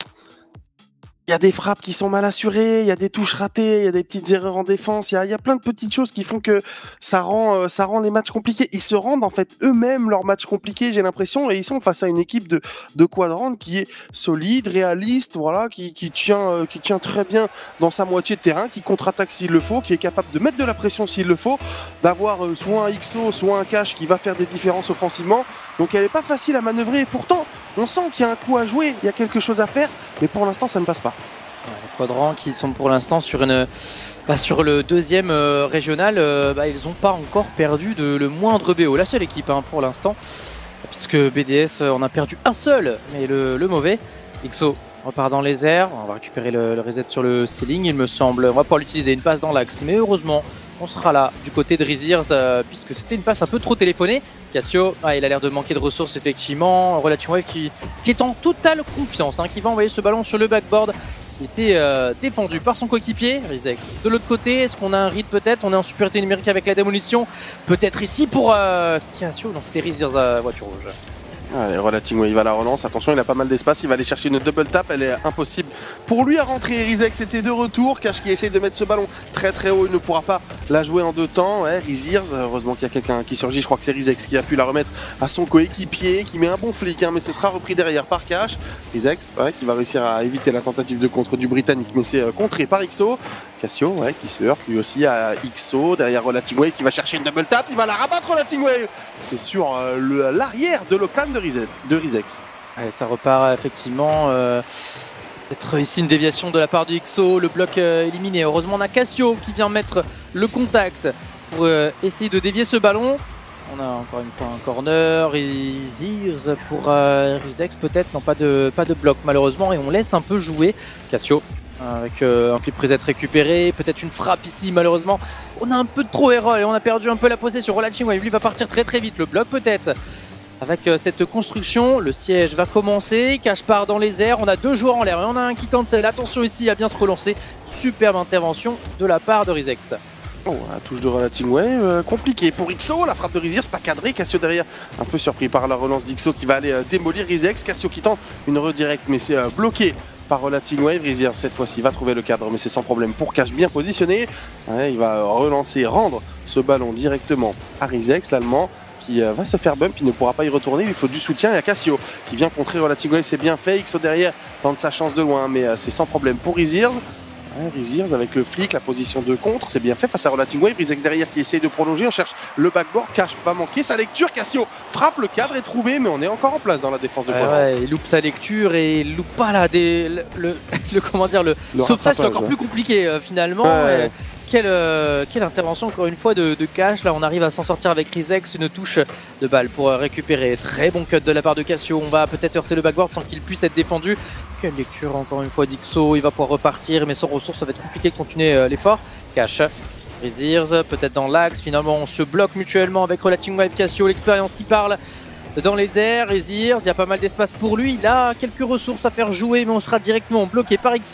Il y a des frappes qui sont mal assurées, il y a des touches ratées, il y a des petites erreurs en défense, il y a, il y a plein de petites choses qui font que ça rend, euh, ça rend les matchs compliqués. Ils se rendent en fait eux-mêmes leurs matchs compliqués, j'ai l'impression, et ils sont face à une équipe de, de Quadrant qui est solide, réaliste, voilà, qui, qui, tient, euh, qui tient très bien dans sa moitié de terrain, qui contre-attaque s'il le faut, qui est capable de mettre de la pression s'il le faut, d'avoir euh, soit un X O, soit un Cash qui va faire des différences offensivement. Donc elle n'est pas facile à manœuvrer, et pourtant on sent qu'il y a un coup à jouer, il y a quelque chose à faire, mais pour l'instant ça ne passe pas. Les quadrants qui sont pour l'instant sur, une, bah, sur le deuxième euh, régional, euh, bah, ils n'ont pas encore perdu de le moindre B O. La seule équipe hein, pour l'instant, puisque B D S euh, en a perdu un seul, mais le, le mauvais. X O repart dans les airs, on va récupérer le, le reset sur le ceiling il me semble. On va pouvoir l'utiliser, une passe dans l'axe, mais heureusement on sera là du côté de Rizirs euh, puisque c'était une passe un peu trop téléphonée. Cassio, ah, il a l'air de manquer de ressources effectivement. Relation Wave qui, qui est en totale confiance, hein, qui va envoyer ce ballon sur le backboard. Il était euh, défendu par son coéquipier, Rizex. De l'autre côté, est-ce qu'on a un read peut-être? On est en supériorité numérique avec la démolition. Peut-être ici pour euh, Cassio. Non, c'était Rizirs à voiture rouge. Allez, Relating Wave à la relance, attention il a pas mal d'espace, il va aller chercher une double tap, elle est impossible pour lui à rentrer. Rizex était de retour, Cash qui essaye de mettre ce ballon très très haut, il ne pourra pas la jouer en deux temps. Ouais, Rizirs, heureusement qu'il y a quelqu'un qui surgit, je crois que c'est Rizex qui a pu la remettre à son coéquipier, qui met un bon flic, hein, mais ce sera repris derrière par Cash. Rizex, ouais, qui va réussir à éviter la tentative de contre du Britannique, mais c'est euh, contré par X O. Cassio, ouais, qui se heurte lui aussi à X O, derrière Relating Wave qui va chercher une double tap, il va la rabattre Relating Wave. C'est sur euh, l'arrière de l'Octane de, de Rizex. Ouais, ça repart effectivement. Euh, Peut-être ici une déviation de la part du X O, le bloc euh, éliminé. Heureusement on a Cassio qui vient mettre le contact pour euh, essayer de dévier ce ballon. On a encore une fois un corner, Rizirs pour euh, Rizex peut-être, non pas de, pas de bloc malheureusement et on laisse un peu jouer Cassio. Avec euh, un flip reset récupéré, peut-être une frappe ici malheureusement. On a un peu de trop erreur et on a perdu un peu la possession. Relating Wave lui va partir très très vite, le bloc peut-être. Avec euh, cette construction, le siège va commencer, Cash part dans les airs, on a deux joueurs en l'air et on a un qui cancel. Attention ici à bien se relancer, superbe intervention de la part de Rizex. Oh, la touche de Relating Wave, euh, compliqué pour X O, la frappe de Rizirs, pas cadré, Cassio derrière, un peu surpris par la relance d'X O qui va aller euh, démolir Rizex. Cassio qui tente une redirect mais c'est euh, bloqué par Relating Wave. Rizirs cette fois-ci va trouver le cadre mais c'est sans problème pour Cash bien positionné. Ouais, il va relancer, rendre ce ballon directement à Rizex, l'Allemand qui euh, va se faire bump, il ne pourra pas y retourner, il faut du soutien. Il y a Cassio qui vient contrer Relating Wave, c'est bien fait. X O derrière tente sa chance de loin mais euh, c'est sans problème pour Rizirs. Ouais, Rizirs avec le flic, la position de contre, c'est bien fait face à Relating Wave. Rizex derrière qui essaye de prolonger, on cherche le backboard, Cash va manquer sa lecture, Cassio frappe, le cadre est trouvé, mais on est encore en place dans la défense de Quadrant. Ouais, ouais, il loupe sa lecture et il loupe pas là des, le, le, le comment dire le, le sauvetage qui est encore ouais. plus compliqué euh, finalement. Ouais. Et quelle, euh, quelle intervention encore une fois de, de Cash, là on arrive à s'en sortir avec Rizex, une touche de balle pour euh, récupérer. Très bon cut de la part de Cassio, on va peut-être heurter le backboard sans qu'il puisse être défendu. Quelle lecture encore une fois d'X O, il va pouvoir repartir mais sans ressources ça va être compliqué de continuer euh, l'effort. Cash, Rizirs peut-être dans l'axe, finalement on se bloque mutuellement avec Relating Wave, Cassio, l'expérience qui parle dans les airs. Rizirs, il y a pas mal d'espace pour lui, il a quelques ressources à faire jouer mais on sera directement bloqué par X O.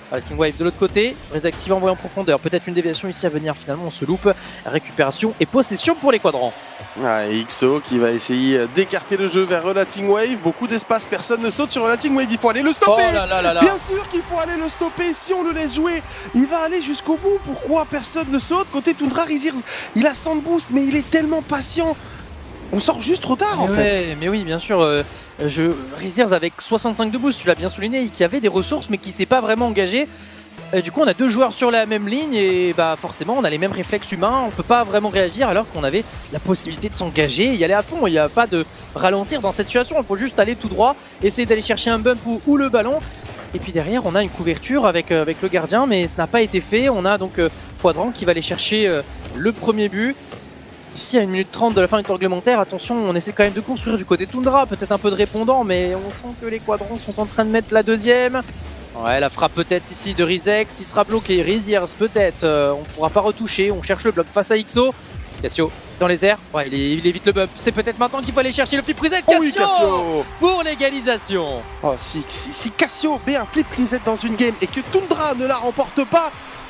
Voilà, King Wave de l'autre côté, Rezax qui va envoyer en profondeur, peut-être une déviation ici à venir, finalement on se loupe, récupération et possession pour les quadrants. Ah, et X O qui va essayer d'écarter le jeu vers Relating Wave, beaucoup d'espace, personne ne saute sur Relating Wave, il faut aller le stopper. Oh là là là là. Bien sûr qu'il faut aller le stopper, si on le laisse jouer, il va aller jusqu'au bout, pourquoi personne ne saute? Côté Tundra, Rizirs, il a cent de boost, mais il est tellement patient, on sort juste trop tard mais en ouais, fait. Mais oui, bien sûr, euh, je... Rizirs avec soixante-cinq de boost, tu l'as bien souligné, qui avait des ressources mais qui s'est pas vraiment engagé. Euh, du coup on a deux joueurs sur la même ligne et bah forcément on a les mêmes réflexes humains, on peut pas vraiment réagir alors qu'on avait la possibilité de s'engager et y aller à fond. Il n'y a pas de ralentir dans cette situation, il faut juste aller tout droit, essayer d'aller chercher un bump ou, ou le ballon. Et puis derrière on a une couverture avec, euh, avec le gardien, mais ce n'a pas été fait. On a donc euh, Quadrant qui va aller chercher euh, le premier but. Ici à une minute trente de la fin du temps réglementaire, attention, on essaie quand même de construire du côté Tundra, peut-être un peu de répondant, mais on sent que les Quadrants sont en train de mettre la deuxième. Ouais, la frappe peut-être ici de Rizex, il sera bloqué, Rizirs peut-être, euh, on pourra pas retoucher, on cherche le bloc face à X O. Cassio dans les airs, ouais, il, est, il évite le bump, c'est peut-être maintenant qu'il faut aller chercher le flip reset. Cassio, oh oui, Cassio pour l'égalisation. Oh, si, si, si Cassio met un flip reset dans une game et que Tundra ne la remporte pas,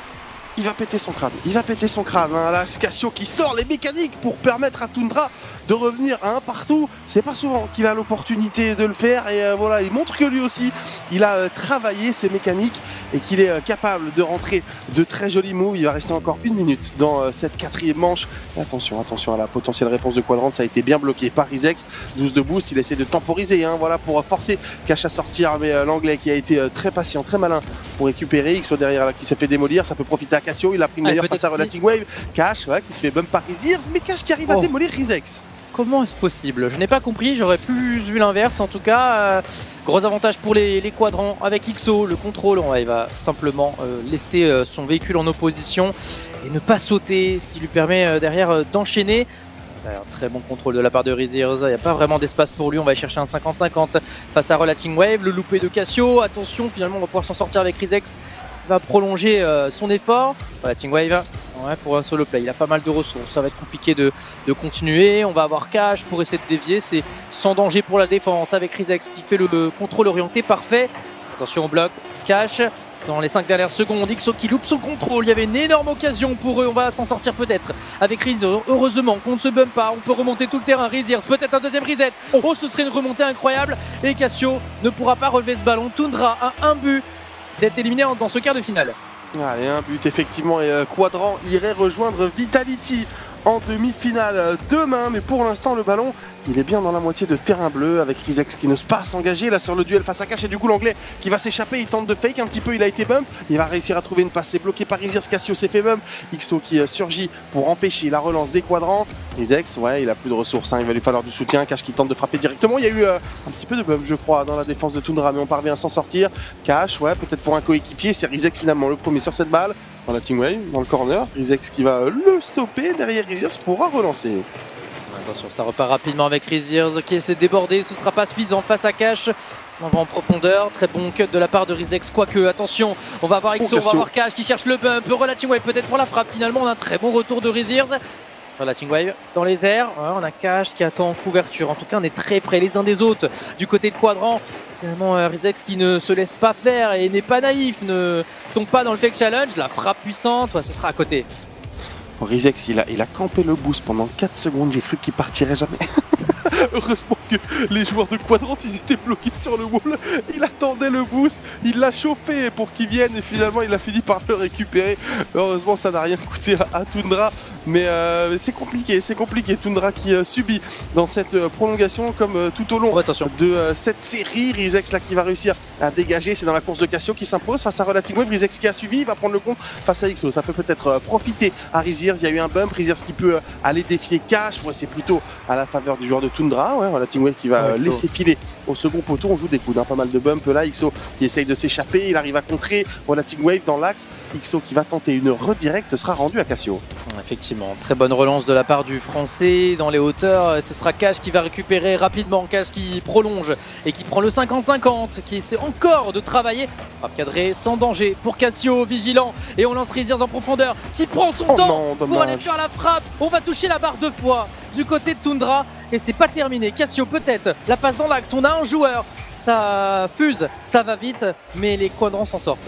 il va péter son crâne, il va péter son crâne. Hein. Là, Cassio qui sort les mécaniques pour permettre à Tundra de revenir à un partout. C'est pas souvent qu'il a l'opportunité de le faire et euh, voilà, il montre que lui aussi, il a euh, travaillé ses mécaniques et qu'il est euh, capable de rentrer de très jolis moves. Il va rester encore une minute dans euh, cette quatrième manche. Et attention, attention à la potentielle réponse de Quadrant, ça a été bien bloqué par Rizex. douze de boost, il essaie de temporiser, hein, voilà, pour forcer Cash à sortir, mais euh, l'anglais qui a été euh, très patient, très malin pour récupérer. X O derrière là, qui se fait démolir, ça peut profiter à Cassio, il a pris une meilleure face à Relating Wave. Cash ouais, qui se fait bump par Rizirs, mais Cash qui arrive oh. à démolir Rizex. Comment est-ce possible? Je n'ai pas compris, j'aurais plus vu l'inverse en tout cas. Euh, gros avantage pour les, les Quadrants avec X O, le contrôle, ouais, il va simplement euh, laisser euh, son véhicule en opposition et ne pas sauter, ce qui lui permet euh, derrière euh, d'enchaîner. Un très bon contrôle de la part de Rizirs, il n'y a pas vraiment d'espace pour lui, on va aller chercher un cinquante cinquante face à Relating Wave, le loupé de Cassio, attention finalement on va pouvoir s'en sortir avec Rizex, il va prolonger euh, son effort. Relating Wave, ouais, pour un solo play, il a pas mal de ressources, ça va être compliqué de, de continuer, on va avoir Cash pour essayer de dévier, c'est sans danger pour la défense avec Rizex qui fait le, le contrôle orienté parfait. Attention au bloc, Cash. Dans les cinq dernières secondes, X O qui loupe son contrôle, il y avait une énorme occasion pour eux, on va s'en sortir peut-être avec Rizirs, heureusement qu'on ne se bump pas, on peut remonter tout le terrain, Rizirs, peut-être un deuxième reset, oh ce serait une remontée incroyable et Cassio ne pourra pas relever ce ballon, Tundra a un but d'être éliminé dans ce quart de finale. Allez, un but effectivement et euh, Quadrant irait rejoindre Vitality en demi-finale demain, mais pour l'instant le ballon il est bien dans la moitié de terrain bleu avec Rizex qui n'ose pas s'engager là sur le duel face à Cash et du coup l'anglais qui va s'échapper, il tente de fake un petit peu, il a été bump, il va réussir à trouver une passe, c'est bloqué par Rizirs, Cassio s'est fait bump, X O qui euh, surgit pour empêcher la relance des Quadrant. Rizex, ouais il a plus de ressources, hein, il va lui falloir du soutien, Cash qui tente de frapper directement, il y a eu euh, un petit peu de bump je crois dans la défense de Tundra mais on parvient à s'en sortir. Cash, ouais peut-être pour un coéquipier, c'est Rizex finalement le premier sur cette balle. Dans la Team Wave, dans le corner, Rizex qui va le stopper, derrière Rizirs pourra relancer. Attention, ça repart rapidement avec Rizirs qui essaie de déborder, ce sera pas suffisant face à Cash. On va en profondeur, très bon cut de la part de Rizex, quoique attention, on va avoir X O, oh, on va avoir Cash qui cherche le bump, Relating Wave peut-être pour la frappe, finalement on a un très bon retour de Rizirs. Relating Wave dans les airs, ouais, on a Cash qui attend en couverture, en tout cas on est très près les uns des autres du côté de Quadrant. Finalement euh, Rizex qui ne se laisse pas faire et n'est pas naïf, ne tombe pas dans le fake challenge, la frappe puissante, ouais, ce sera à côté. Oh, Rizex il a, il a campé le boost pendant quatre secondes, j'ai cru qu'il partirait jamais. Heureusement que les joueurs de Quadrant ils étaient bloqués sur le wall, il attendait le boost, il l'a chauffé pour qu'il vienne et finalement il a fini par le récupérer. Heureusement ça n'a rien coûté à, à Tundra, mais euh, c'est compliqué, c'est compliqué. Tundra qui euh, subit dans cette euh, prolongation comme euh, tout au long oh, de euh, cette série. Rizex là qui va réussir à dégager, c'est dans la course de Cassio qui s'impose face à Relating Wave. Rizex qui a suivi, il va prendre le compte face à X O, ça peut peut-être euh, profiter à Rizirs, il y a eu un bump, Rizirs qui peut euh, aller défier Cash, ouais, c'est plutôt à la faveur du joueur de Tundra, ouais, Relating Wave qui va euh, laisser filer au second poteau, on joue des coudes, hein, pas mal de bumps là, X O qui essaye de s'échapper, il arrive à contrer Relating Wave dans l'axe, X O qui va tenter une redirect, ce sera rendu à Cassio. Effectivement, très bonne relance de la part du français dans les hauteurs, ce sera Cash qui va récupérer rapidement, Cash qui prolonge et qui prend le cinquante cinquante, qui essaie encore de travailler, frappe cadrée sans danger pour Cassio, vigilant, et on lance Rizirs en profondeur, qui prend son oh temps non, pour aller faire la frappe, on va toucher la barre deux fois du côté de Tundra, et c'est pas terminé, Cassio peut-être, la passe dans l'axe, on a un joueur, ça fuse, ça va vite, mais les Quadrant s'en sortent.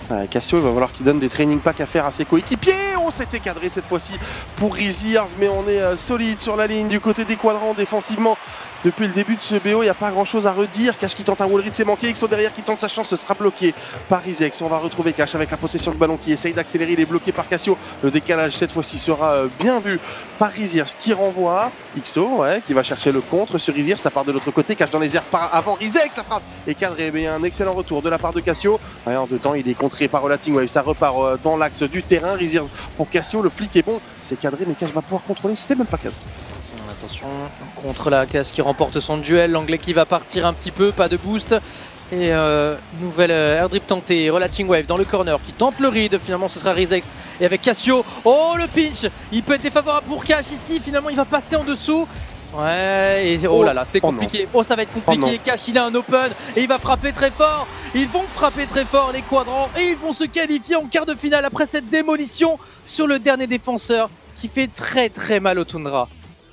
Ouais, Cassio, il va falloir qu'il donne des training packs à faire à ses coéquipiers. On s'était cadré cette fois-ci pour Riziers, mais on est euh, solide sur la ligne du côté des quadrants défensivement. Depuis le début de ce B O, il n'y a pas grand chose à redire. Cash qui tente un wall read, c'est manqué. Xo derrière qui tente sa chance, ce sera bloqué par Rizex. On va retrouver Cash avec la possession de ballon qui essaye d'accélérer. Il est bloqué par Cassio. Le décalage cette fois-ci sera euh, bien vu par Riziers qui renvoie. Xo, ouais, qui va chercher le contre sur Riziers. Ça part de l'autre côté. Cash dans les airs par avant. Rizex, la frappe est cadrée. Mais un excellent retour de la part de Cassio. Ouais, en deux temps, il est contré par Relating Wave. Ça repart euh, dans l'axe du terrain. Riziers pour Cassio. Le flic est bon. C'est cadré, mais Cash va pouvoir contrôler. C'était même pas cadré. Attention, contre la casse qui remporte son duel, l'anglais qui va partir un petit peu, pas de boost. Et euh, nouvelle euh, airdrip tentée, Relating Wave dans le corner qui tente le read, finalement ce sera Rizex. Et avec Cassio, oh le pinch, il peut être défavorable pour Cash ici, finalement il va passer en dessous. Ouais, et oh, oh là là, c'est compliqué, oh, oh ça va être compliqué, oh Cash il a un open et il va frapper très fort. Ils vont frapper très fort les quadrants et ils vont se qualifier en quart de finale après cette démolition sur le dernier défenseur qui fait très très mal au Tundra.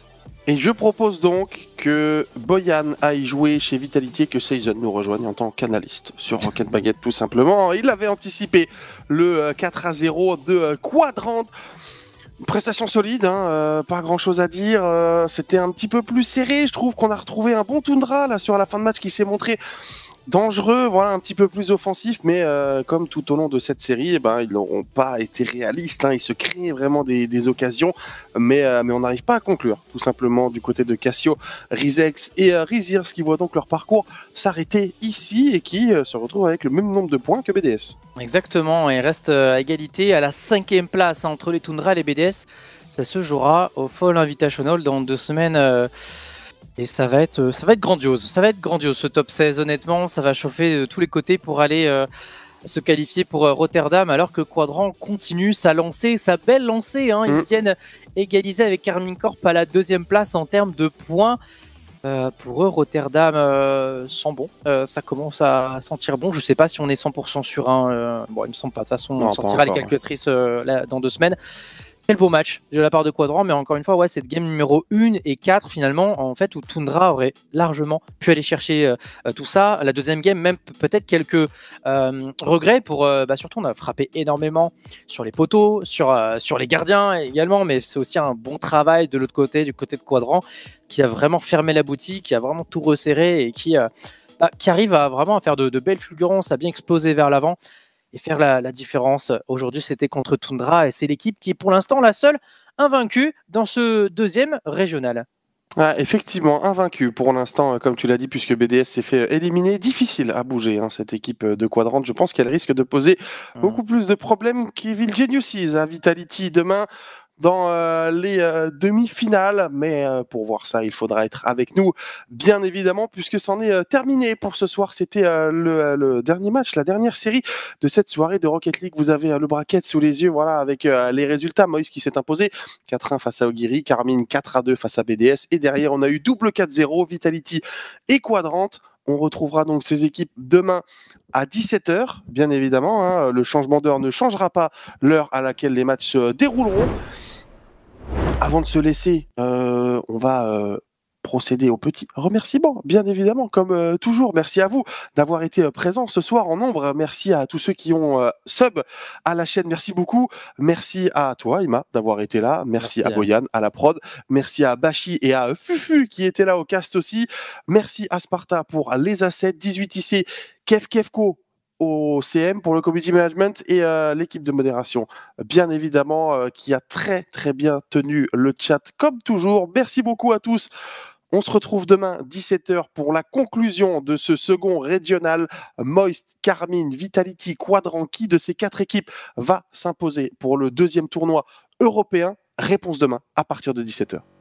Et je propose donc que Boyan aille jouer chez Vitality et que Season nous rejoigne en tant qu'analyste sur Rocket Baguette tout simplement. Il avait anticipé le quatre à zéro de Quadrant. Prestation solide, hein, euh, pas grand chose à dire. Euh, C'était un petit peu plus serré. Je trouve qu'on a retrouvé un bon Tundra là sur la fin de match qui s'est montré dangereux, voilà, un petit peu plus offensif, mais euh, comme tout au long de cette série, eh ben, ils n'auront pas été réalistes, hein, ils se créent vraiment des, des occasions, mais, euh, mais on n'arrive pas à conclure, tout simplement, du côté de Cassio, Rizex et euh, Riziers, qui voient donc leur parcours s'arrêter ici et qui euh, se retrouvent avec le même nombre de points que B D S. Exactement, et reste à égalité à la cinquième place hein, entre les Tundra et les B D S. Ça se jouera au Fall Invitational dans deux semaines. Euh... Et ça va être, ça va être grandiose, ça va être grandiose ce top seize honnêtement, ça va chauffer de tous les côtés pour aller euh, se qualifier pour euh, Rotterdam alors que Quadrant continue sa lancée, sa belle lancée, hein. Ils mmh. viennent égaliser avec Carmine Corp à la deuxième place en termes de points. Euh, pour eux, Rotterdam euh, sent bon, euh, ça commence à sentir bon, je sais pas si on est cent pour cent sûr, hein. euh, bon il me semble pas, de toute façon on sortira les calculatrices euh, là, dans deux semaines. Quel beau match de la part de Quadrant, mais encore une fois, ouais, cette game numéro un et quatre, finalement, en fait, où Tundra aurait largement pu aller chercher euh, tout ça. La deuxième game, même peut-être quelques euh, regrets pour... Euh, bah, surtout, on a frappé énormément sur les poteaux, sur, euh, sur les gardiens également, mais c'est aussi un bon travail de l'autre côté, du côté de Quadrant, qui a vraiment fermé la boutique, qui a vraiment tout resserré et qui, euh, bah, qui arrive à vraiment à faire de, de belles fulgurances, à bien exploser vers l'avant. Et faire la, la différence. Aujourd'hui, c'était contre Tundra et c'est l'équipe qui est pour l'instant la seule invaincue dans ce deuxième régional. Ah, effectivement, invaincu pour l'instant, comme tu l'as dit, puisque B D S s'est fait éliminer. Difficile à bouger, hein, cette équipe de Quadrant. Je pense qu'elle risque de poser mmh. beaucoup plus de problèmes qu'Evil Geniuses à Vitality demain dans euh, les euh, demi-finales, mais euh, pour voir ça, il faudra être avec nous, bien évidemment, puisque c'en est euh, terminé pour ce soir. C'était euh, le, le dernier match, la dernière série de cette soirée de Rocket League. Vous avez euh, le bracket sous les yeux, voilà, avec euh, les résultats. Moïse qui s'est imposé quatre à un face à Ogiri, Carmine quatre à deux face à B D S, et derrière on a eu double quatre zéro, Vitality et Quadrant. On retrouvera donc ces équipes demain à dix-sept heures, bien évidemment. Hein, le changement d'heure ne changera pas l'heure à laquelle les matchs se dérouleront. Avant de se laisser, euh, on va euh, procéder au petit remerciement, bien évidemment, comme euh, toujours. Merci à vous d'avoir été euh, présents ce soir en nombre. Merci à tous ceux qui ont euh, sub à la chaîne. Merci beaucoup. Merci à toi, Ima, d'avoir été là. Merci, Merci à Boyan, à la prod. Merci à Bashi et à Fufu qui étaient là au cast aussi. Merci à Sparta pour les assets. dix-huit I C, Kev Kevko au C M pour le community management et euh, l'équipe de modération, bien évidemment, euh, qui a très très bien tenu le chat comme toujours. Merci beaucoup à tous. On se retrouve demain dix-sept heures pour la conclusion de ce second régional. Moist, Carmine, Vitality, Quadrant, qui de ces quatre équipes va s'imposer pour le deuxième tournoi européen? Réponse demain à partir de dix-sept heures.